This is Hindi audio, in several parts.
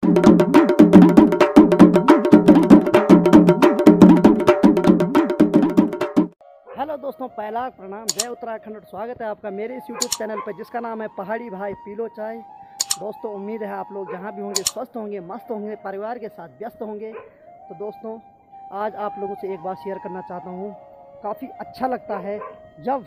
हेलो दोस्तों, पहला प्रणाम, जय उत्तराखंड और स्वागत है आपका मेरे इस यूट्यूब चैनल पर जिसका नाम है पहाड़ी भाई पी लो चाय। दोस्तों, उम्मीद है आप लोग जहाँ भी होंगे स्वस्थ होंगे, मस्त होंगे, परिवार के साथ व्यस्त होंगे। तो दोस्तों, आज आप लोगों से एक बात शेयर करना चाहता हूँ। काफ़ी अच्छा लगता है जब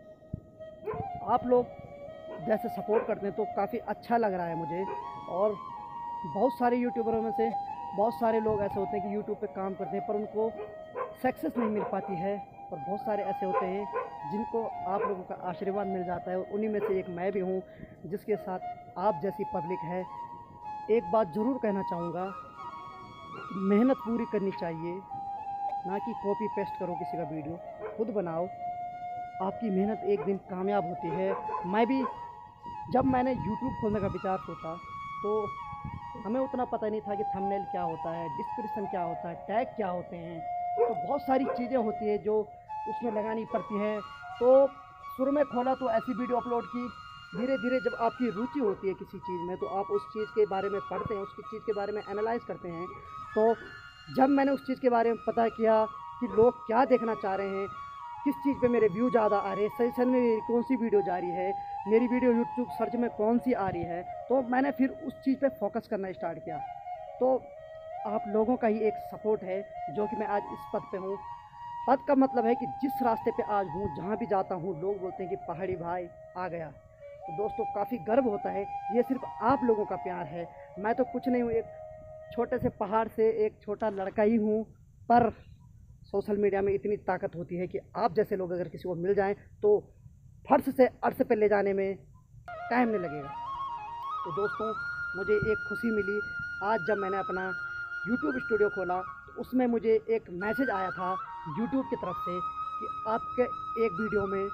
आप लोग जैसे सपोर्ट करते हैं, तो काफ़ी अच्छा लग रहा है मुझे। और बहुत सारे यूट्यूबरों में से बहुत सारे लोग ऐसे होते हैं कि यूट्यूब पे काम करते हैं पर उनको सक्सेस नहीं मिल पाती है। और बहुत सारे ऐसे होते हैं जिनको आप लोगों का आशीर्वाद मिल जाता है, और उन्हीं में से एक मैं भी हूँ जिसके साथ आप जैसी पब्लिक है। एक बात ज़रूर कहना चाहूँगा, मेहनत पूरी करनी चाहिए, ना कि कॉपी पेस्ट करो किसी का वीडियो। खुद बनाओ, आपकी मेहनत एक दिन कामयाब होती है। मैं भी जब मैंने यूट्यूब खोलने का विचार सोचा तो हमें उतना पता नहीं था कि थंबनेल क्या होता है, डिस्क्रिप्शन क्या होता है, टैग क्या होते हैं। तो बहुत सारी चीज़ें होती है जो उसमें लगानी पड़ती हैं। तो शुरू में खोला तो ऐसी वीडियो अपलोड की। धीरे धीरे जब आपकी रुचि होती है किसी चीज़ में, तो आप उस चीज़ के बारे में पढ़ते हैं, उसकी चीज़ के बारे में एनालाइज करते हैं। तो जब मैंने उस चीज़ के बारे में पता किया कि लोग क्या देखना चाह रहे हैं, किस चीज़ पे मेरे व्यू ज़्यादा आ रहे हैं, सजेशन में मेरी कौन सी वीडियो जा रही है, मेरी वीडियो यूट्यूब सर्च में कौन सी आ रही है, तो मैंने फिर उस चीज़ पे फोकस करना स्टार्ट किया। तो आप लोगों का ही एक सपोर्ट है जो कि मैं आज इस पद पे हूँ। पद का मतलब है कि जिस रास्ते पे आज हूँ, जहाँ भी जाता हूँ, लोग बोलते हैं कि पहाड़ी भाई आ गया। तो दोस्तों, काफ़ी गर्व होता है। ये सिर्फ आप लोगों का प्यार है। मैं तो कुछ नहीं हूँ, एक छोटे से पहाड़ से एक छोटा लड़का ही हूँ। पर सोशल मीडिया में इतनी ताकत होती है कि आप जैसे लोग अगर किसी को मिल जाएं तो फर्श से अर्श पे ले जाने में टाइम नहीं लगेगा। तो दोस्तों, मुझे एक खुशी मिली आज जब मैंने अपना यूट्यूब स्टूडियो खोला। तो उसमें मुझे एक मैसेज आया था यूट्यूब की तरफ से कि आपके एक वीडियो में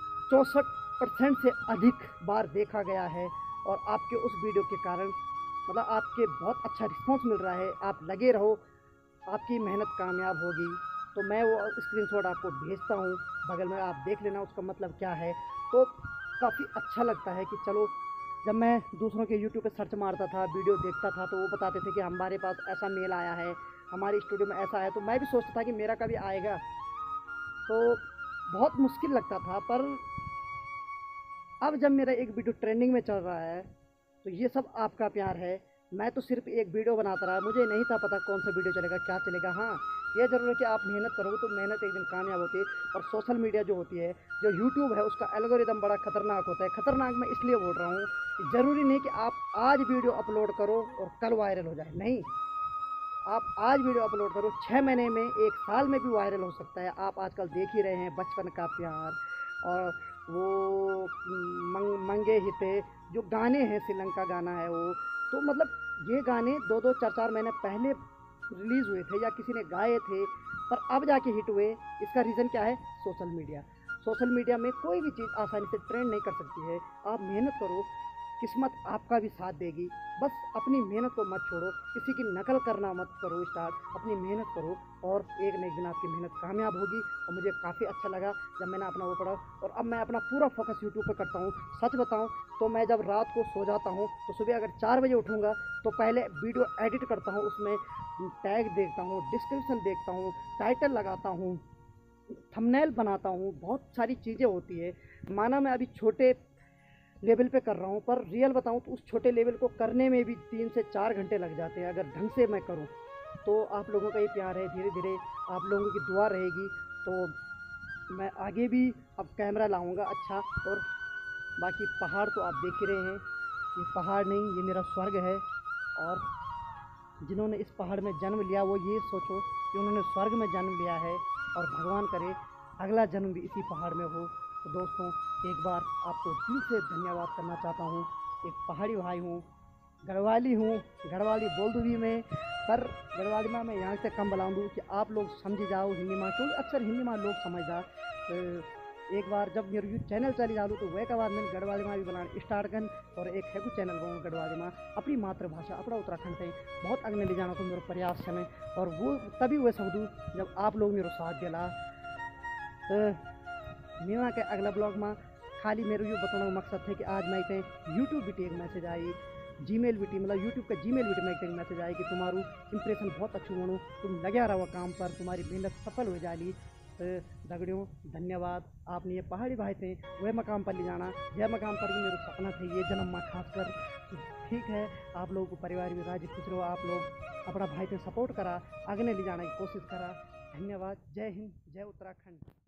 64% से अधिक बार देखा गया है, और आपके उस वीडियो के कारण मतलब आपके बहुत अच्छा रिस्पॉन्स मिल रहा है। आप लगे रहो, आपकी मेहनत कामयाब होगी। तो मैं वो स्क्रीनशॉट आपको भेजता हूँ, बगल में आप देख लेना उसका मतलब क्या है। तो काफ़ी अच्छा लगता है कि चलो, जब मैं दूसरों के यूट्यूब पे सर्च मारता था, वीडियो देखता था, तो वो बताते थे कि हमारे पास ऐसा मेल आया है, हमारे स्टूडियो में ऐसा है। तो मैं भी सोचता था कि मेरा कभी आएगा। तो बहुत मुश्किल लगता था। पर अब जब मेरा एक वीडियो ट्रेंडिंग में चल रहा है, तो ये सब आपका प्यार है। मैं तो सिर्फ एक वीडियो बनाता रहा, मुझे नहीं था पता कौन सा वीडियो चलेगा, क्या चलेगा। हाँ, ये ज़रूर है कि आप मेहनत करोगे तो मेहनत एक दिन कामयाब होती है। और सोशल मीडिया जो होती है, जो यूट्यूब है, उसका एल्गोरिदम बड़ा खतरनाक होता है। खतरनाक मैं इसलिए बोल रहा हूँ कि ज़रूरी नहीं कि आप आज वीडियो अपलोड करो और कल वायरल हो जाए। नहीं, आप आज वीडियो अपलोड करो, 6 महीने में, 1 साल में भी वायरल हो सकता है। आप आजकल देख ही रहे हैं बचपन का प्यार, और वो मंगे हिते जो गाने हैं, श्रीलंका गाना है वो। तो मतलब ये गाने 2-2 4-4 महीने पहले रिलीज़ हुए थे या किसी ने गाए थे, पर अब जाके हिट हुए। इसका रीज़न क्या है? Social media. सोशल मीडिया में कोई भी चीज़ आसानी से ट्रेंड नहीं कर सकती है। आप मेहनत करो, किस्मत आपका भी साथ देगी। बस अपनी मेहनत को मत छोड़ो, किसी की नकल करना मत करो स्टार्ट, अपनी मेहनत करो, और एक न एक दिन आपकी मेहनत कामयाब होगी। और मुझे काफ़ी अच्छा लगा जब मैंने अपना वो पढ़ा, और अब मैं अपना पूरा फोकस यूट्यूब पर करता हूँ। सच बताऊँ तो मैं जब रात को सो जाता हूँ तो सुबह अगर 4 बजे उठूँगा तो पहले वीडियो एडिट करता हूँ, उसमें टैग देखता हूँ, डिस्क्रिप्शन देखता हूँ, टाइटल लगाता हूँ, थंबनेल बनाता हूँ, बहुत सारी चीज़ें होती है। माना मैं अभी छोटे लेवल पे कर रहा हूँ, पर रियल बताऊँ तो उस छोटे लेवल को करने में भी 3 से 4 घंटे लग जाते हैं अगर ढंग से मैं करूँ। तो आप लोगों का ही प्यार है, धीरे धीरे आप लोगों की दुआ रहेगी तो मैं आगे भी अब कैमरा लाऊंगा अच्छा। और बाकी पहाड़ तो आप देख ही रहे हैं, ये पहाड़ नहीं, ये मेरा स्वर्ग है। और जिन्होंने इस पहाड़ में जन्म लिया वो ये सोचो कि उन्होंने स्वर्ग में जन्म लिया है, और भगवान करे अगला जन्म भी इसी पहाड़ में हो। तो दोस्तों, एक बार आपको दिल से धन्यवाद करना चाहता हूँ। एक पहाड़ी भाई हूँ, गढ़वाली हूँ, गढ़वाली बोल दूँ भी मैं, पर गढ़वाली में मैं यहाँ से कम बुलाऊँ दूँ कि आप लोग समझ जाओ हिंदी में, क्योंकि अक्सर हिंदी में लोग समझदा। एक बार जब मेरे चैनल चली जालू तो वह के बाद मैंने गढ़वाली में भी बनाना स्टार्ट कर, और एक है चैनल बनाऊँ गढ़वाली में, अपनी मातृभाषा, अपना उत्तराखंड से बहुत अगने ले जाना तो मेरा प्रयास है। और वो तभी हुए समझूँ जब आप लोग मेरे साथ दिला। मेरा के अगला ब्लॉग में खाली मेरे ये बताने का मकसद है कि आज मैं इतने यूट्यूब भी एक मैसेज आई जीमेल भी मतलब यूट्यूब का जीमेल भी में एक मैसेज आए कि तुम्हारू इंप्रेशन बहुत अच्छू बणु, तुम लग्या रहो काम पर, तुम्हारी मेहनत सफल हो जाली। तो दगड़ियों धन्यवाद, आपने ये पहाड़ी भाई थे वह मकाम पर ले जाना, यह मकाम पर भी मेरा सपना थे ये जन्म में खासकर। ठीक है, आप लोगों को परिवार भी राज्य खुश रहो, आप लोग अपना भाई पे सपोर्ट करा, आगे ले जाने की कोशिश करा। धन्यवाद, जय हिंद, जय उत्तराखंड।